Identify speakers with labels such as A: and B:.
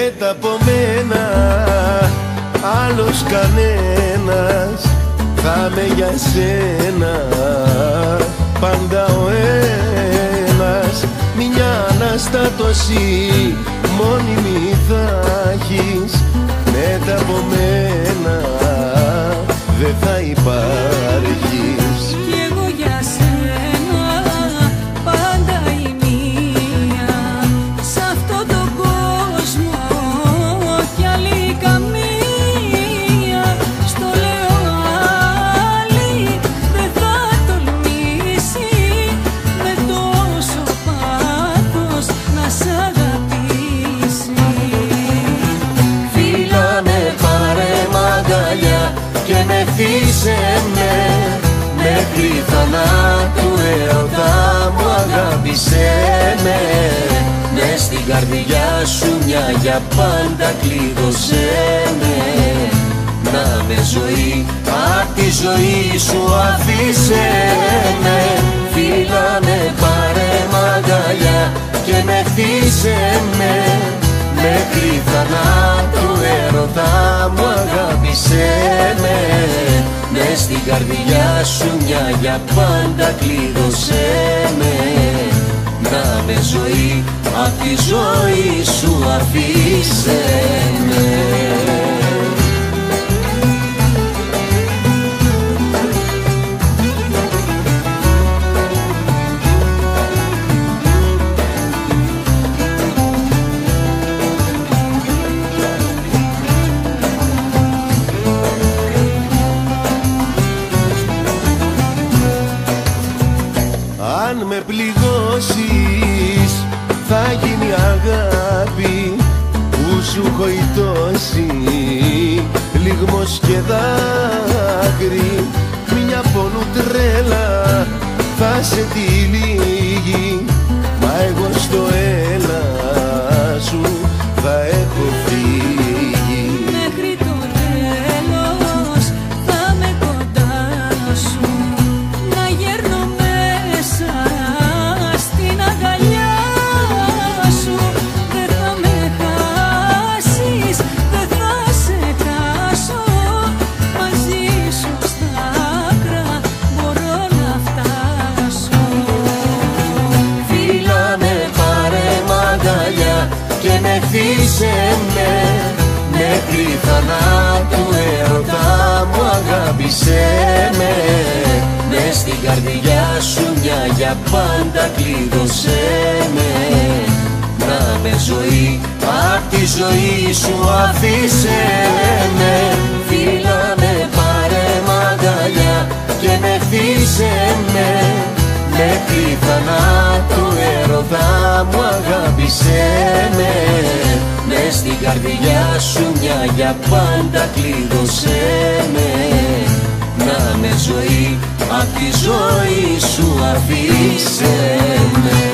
A: Μετά από μένα άλλος κανένας θα με για σένα πάντα ο ένας. Μια αναστάτωση μόνιμη θα έχεις, μετά από μένα δεν θα υπάρχεις.
B: Κι εγώ για σένα πάντα η μία, σ' αυτόν τον κόσμο κι άλλη καμία. Στο λέω άλλη δεν θα τολμήσει με τόσο πάθος να σ' αγαπήσει.
A: Φίλα με, πάρε μ' αγκαλιά και με θύσε με, μέχρι θανάτου έρωτα μου αγάπησέ με. Μες στην καρδιά σου μια για πάντα κλείδωσέ με. Να με ζωή, απ' τη ζωή σου αφήσέ με. Φίλα με, πάρε μ' αγκαλιά και με θύσε με, μέχρι θανάτου έρωτα μου αγάπησέ με. Μες στην καρδιά σου μια για πάντα κλείδωσέ με. Να με ζωή, απ' τη ζωή σου αφήσέ με. Αν με πληγώσεις θα γίνει αγάπη που σου έχω ητώσει, λιγμός και δάκρυ. Μια πόνου τρέλα θα σε τυλίγει, μα εγώ στο έλα σου θα έχω φύγει.
B: Μέχρι το τέλος θα με κοντά σου, να γέρνω μέσα στην αγκαλιά σου. Δεν θα με χάσεις, δεν θα σε χάσω, μαζί σου στα άκρα μπορώ να φτάσω.
A: Φίλα με, πάρε μ' αγκαλιά και με θύσε με, μέχρι θανάτου έρωτα μου αγάπησέ με. Μες στην καρδιά σου μια για πάντα κλείδωσέ με. Να με ζωή, απ' τη ζωή σου αφήσέ με. Φίλα με, πάρε μ' αγκαλιά και με θύσε με, μέχρι θανάτου έρωτα μου αγάπησέ με. Μες στην καρδιά σου μια για πάντα κλείδωσέ με. Να με ζωή, απ' τη ζωή σου αφήσέ με.